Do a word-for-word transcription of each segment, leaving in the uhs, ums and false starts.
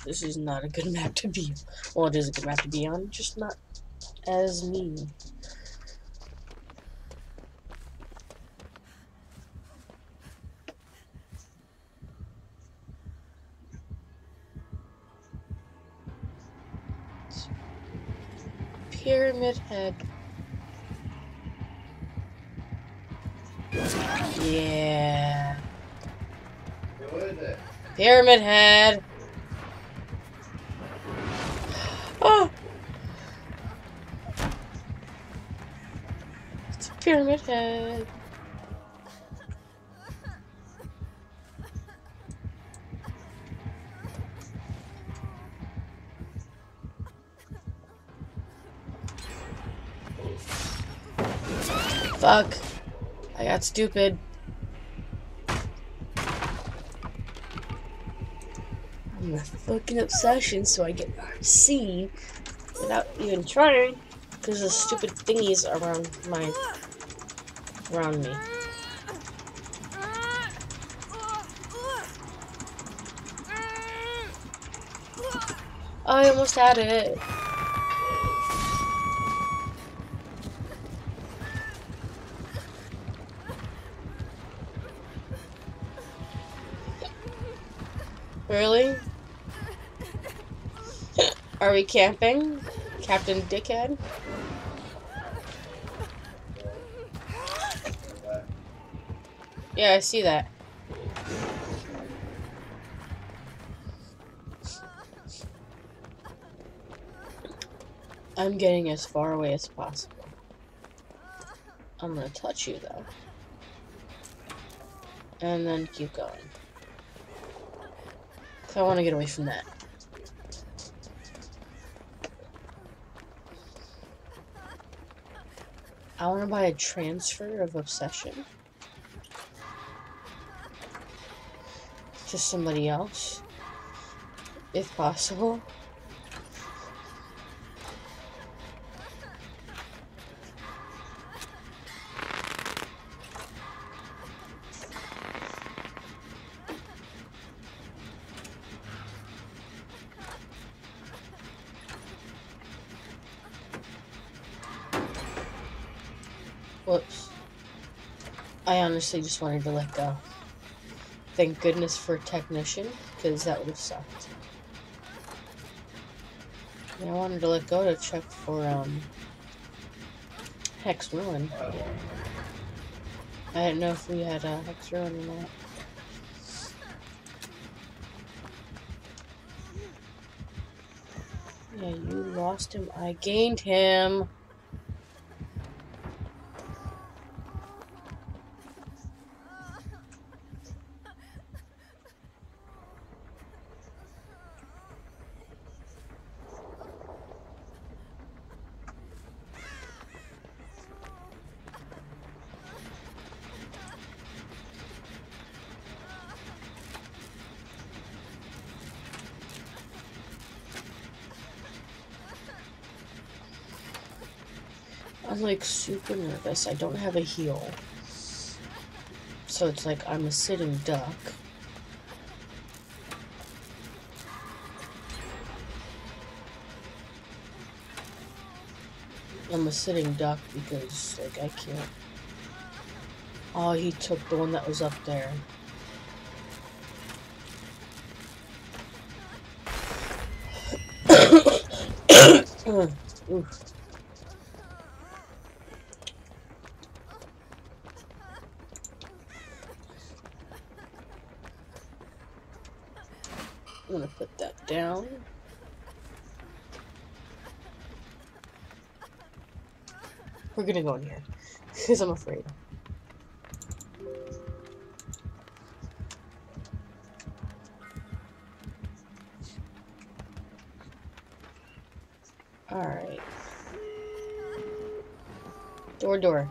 This is not a good map to be on. Well, it is a good map to be on, just not as me. Pyramid Head. Yeah. Pyramid Head. Oh! It's a Pyramid Head. Fuck. I got stupid. I'm a fucking obsession, so I get seen without even trying. Because the stupid thingies around my... around me. Oh, I almost had it. Really? Are we camping? Captain Dickhead? Yeah, I see that. I'm getting as far away as possible. I'm gonna touch you, though. And then keep going. Cause I want to get away from that. I want to buy a transfer of obsession to somebody else, if possible. Whoops. I honestly just wanted to let go. Thank goodness for a technician, because that would have sucked. And I wanted to let go to check for, um, Hex Ruin. I didn't know if we had uh, Hex Ruin or not. Yeah, you lost him. I gained him. I'm like super nervous. I don't have a heal. So it's like I'm a sitting duck. I'm a sitting duck because like I can't. Oh, he took the one that was up there. Oof. I'm gonna put that down. We're gonna go in here because I'm afraid. Alright. Door, door.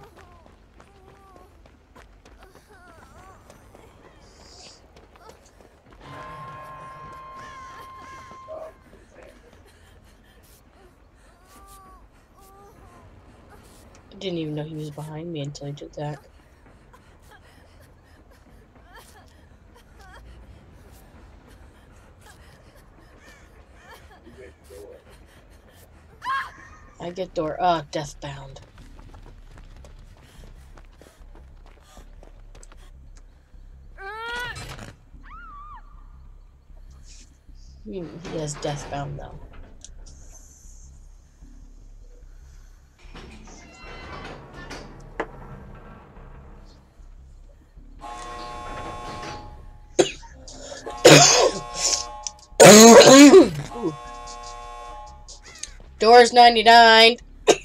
I didn't even know he was behind me until he did that. I get door. Ah, Deathbound. Hmm, he has Deathbound though. Doors ninety-nine.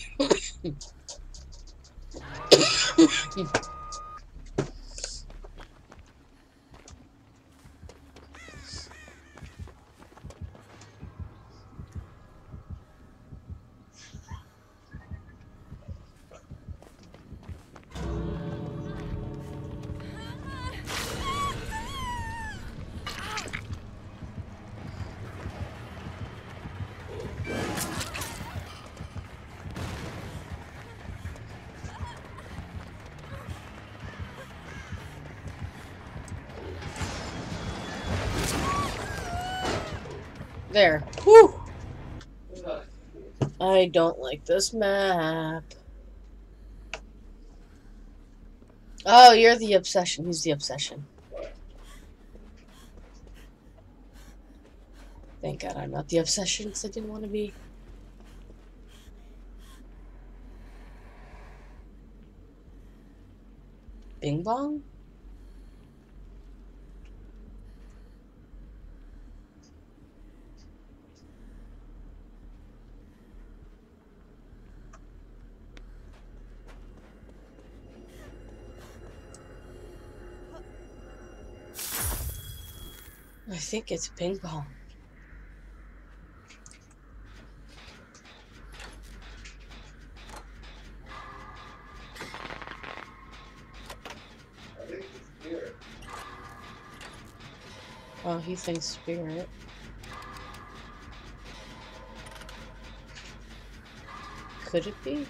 There. Whew. I don't like this map. Oh, you're the obsession. He's the obsession. Thank God I'm not the obsession because I didn't want to be. Bing bong? I think it's ping pong. Oh, he thinks spirit. Could it be?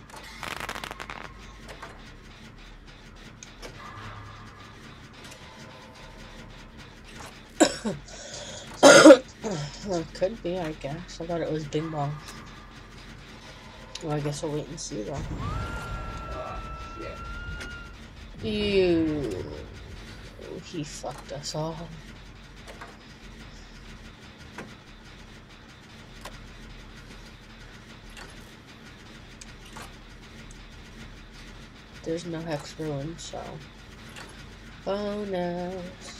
Well, it could be, I guess. I thought it was Bing Bong. Well, I guess we'll wait and see, though. Ew. He fucked us all. There's no hex ruin, so bonus.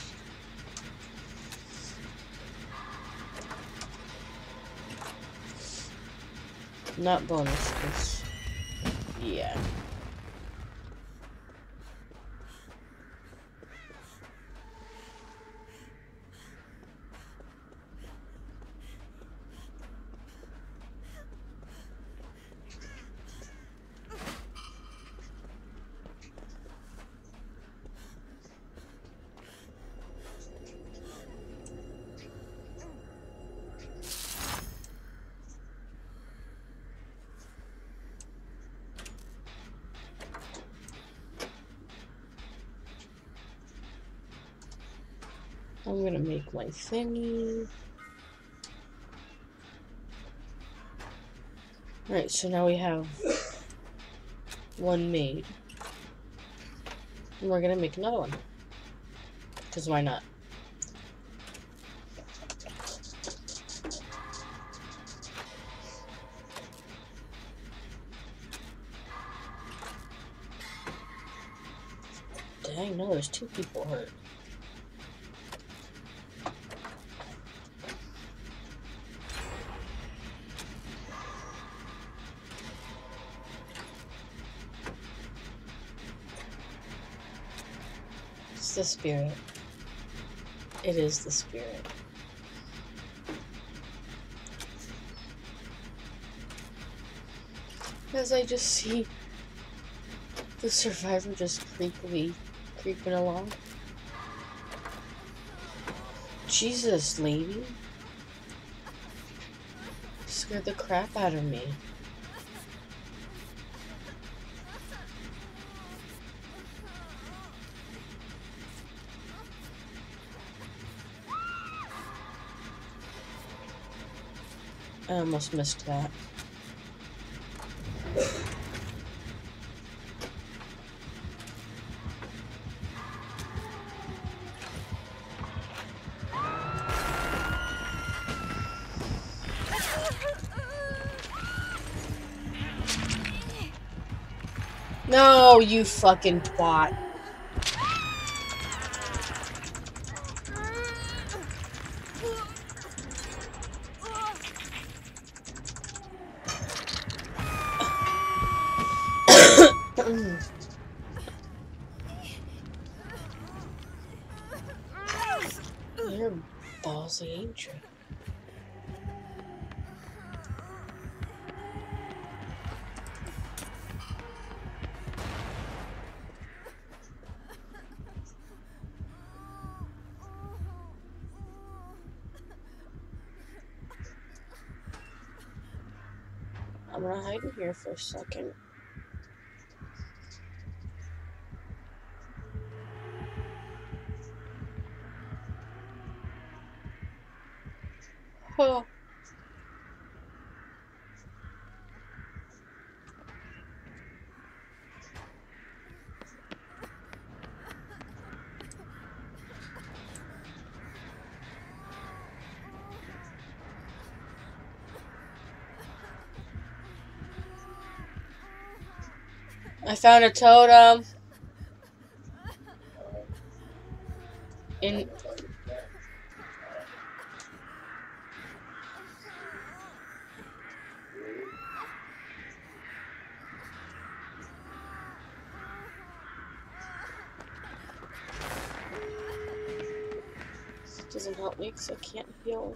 Not bonus, cause yeah. I'm gonna make my thingy. Alright, so now we have one made. And we're gonna make another one. Because why not? Dang, no, there's two people hurt. It's the spirit. It is the spirit. As I just see the survivor just creepily creeping along. Jesus, lady. Scared the crap out of me. I almost missed that. No, you fucking twat. You're ballsy, ain't you? I'm gonna hide in here for a second. Oh. I found a totem. In doesn't help me because I can't heal.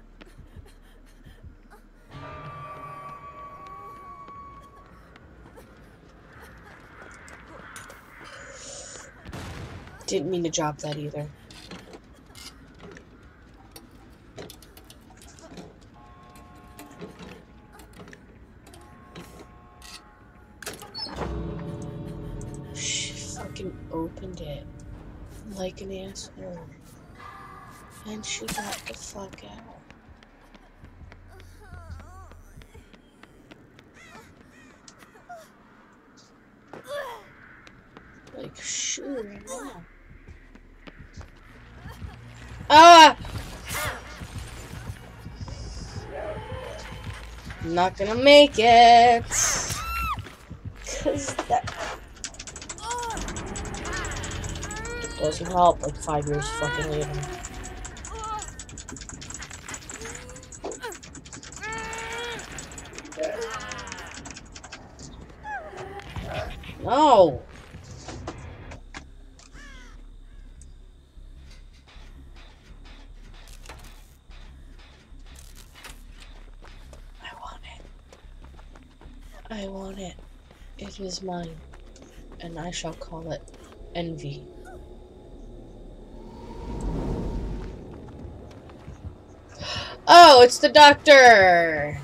Didn't mean to drop that either. She fucking opened it like an asshole. And she got the fuck out. Like, sure, now. Ah! I'm not gonna make it. Cause that doesn't help like five years fucking later. No! I want it. I want it. It is mine. And I shall call it envy. Oh, it's the doctor!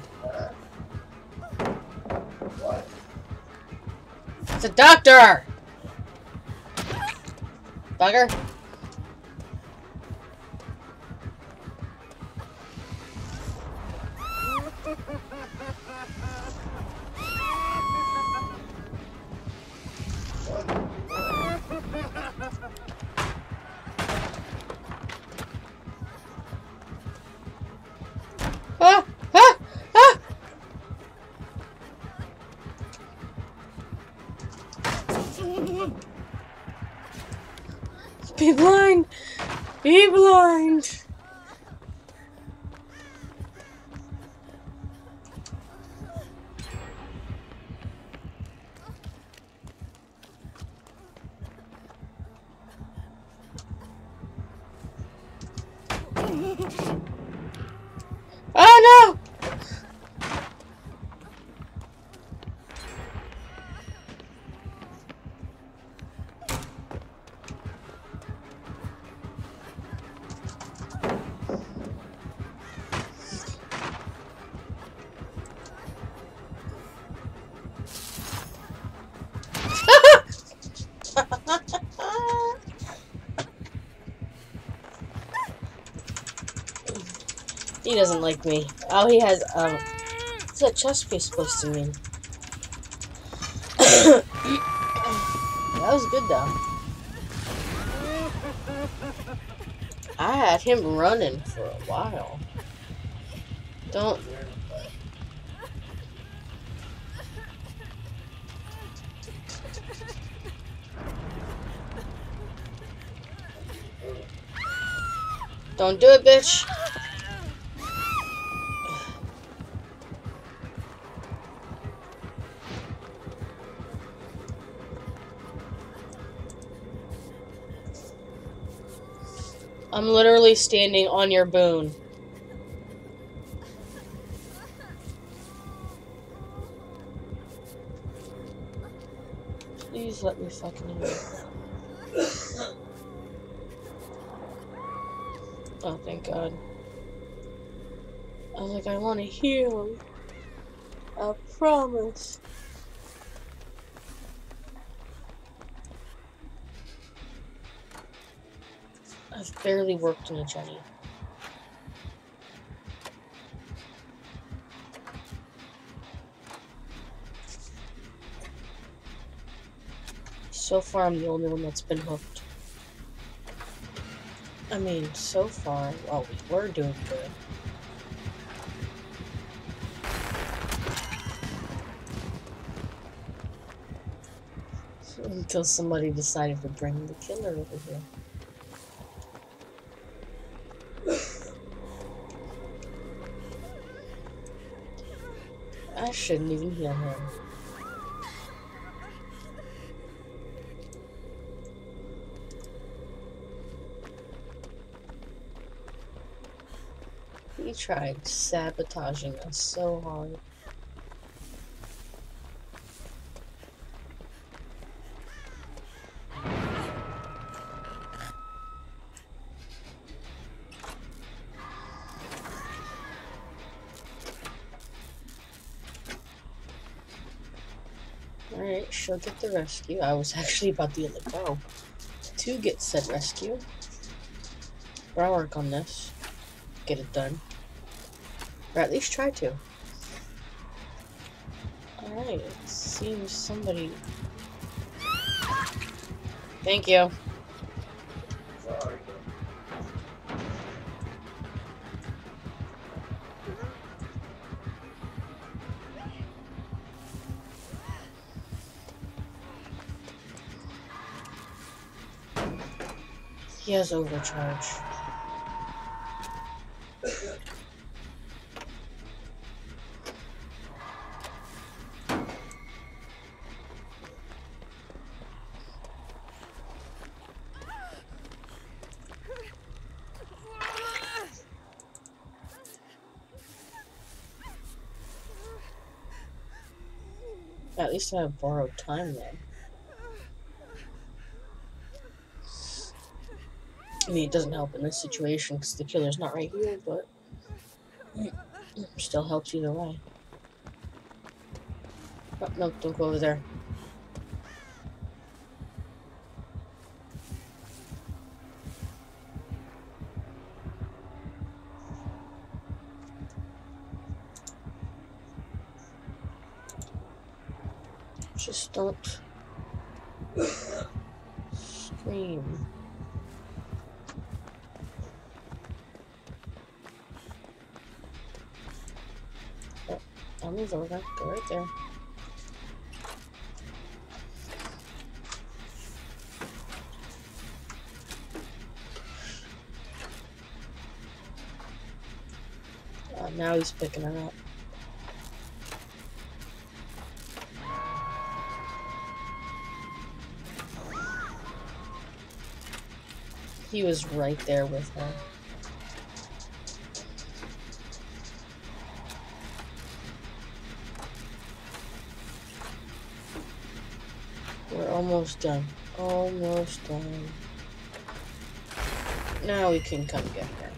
It's a doctor! Bugger. Ah! Ah! Ah! Be blind! Be blind! Oh no! He doesn't like me. Oh, he has, um... what's that chest piece supposed to mean? That was good, though. I had him running for a while. Don't... Don't do it, bitch. I'm literally standing on your boon. Please let me fucking in. Oh, thank God. I was like, I want to heal. I promise. I've barely worked in a Jenny. So far, I'm the only one that's been hooked. I mean, so far, well, we were doing good. Until somebody decided to bring the killer over here. I shouldn't even heal him. He tried sabotaging us so hard. Alright, she'll get the rescue. I was actually about to let go to get said rescue. But I'll work on this. Get it done. Or at least try to. Alright, it seems somebody... Thank you. Sorry. He has overcharge. At least I have borrowed time then. I mean, it doesn't help in this situation because the killer's not right here, but still helps either way. Oh, no, don't go over there. Just don't scream. Oh, I'll move over. Go right there. Uh, now he's picking her up. He was right there with her. We're almost done. Almost done. Now we can come get her.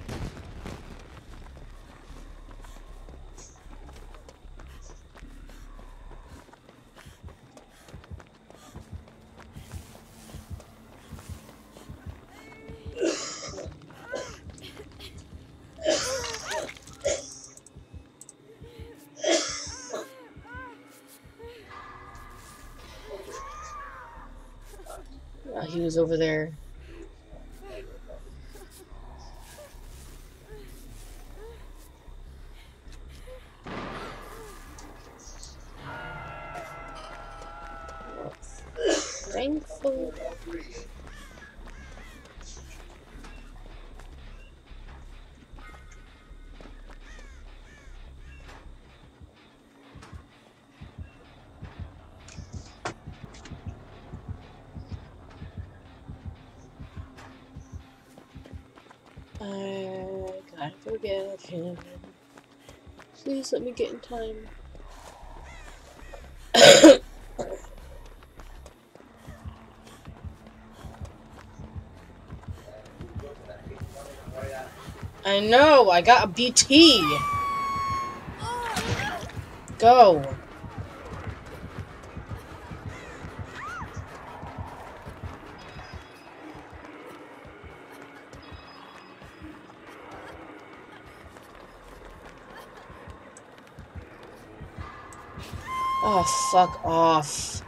Uh, he was over there. Thankfully. get him. Please let me get in time. I know, I got a B T. Go. Oh, fuck off.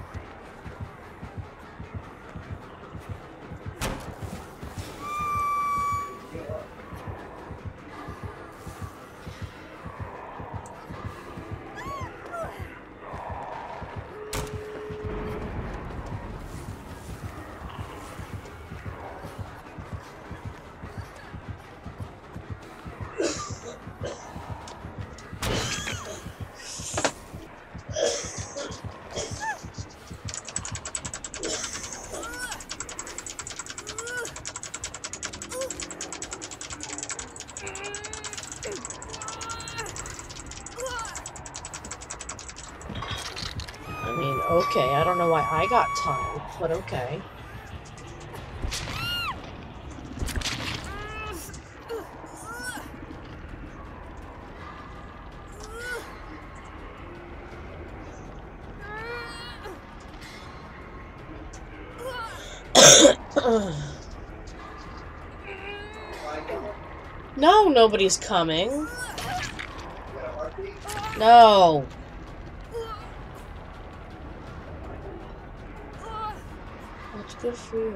I mean, okay, I don't know why I got time, but okay. No, nobody's coming. No. That's good for you.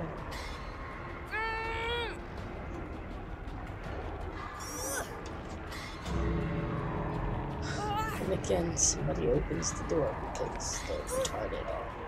And again, somebody opens the door because they're retarded.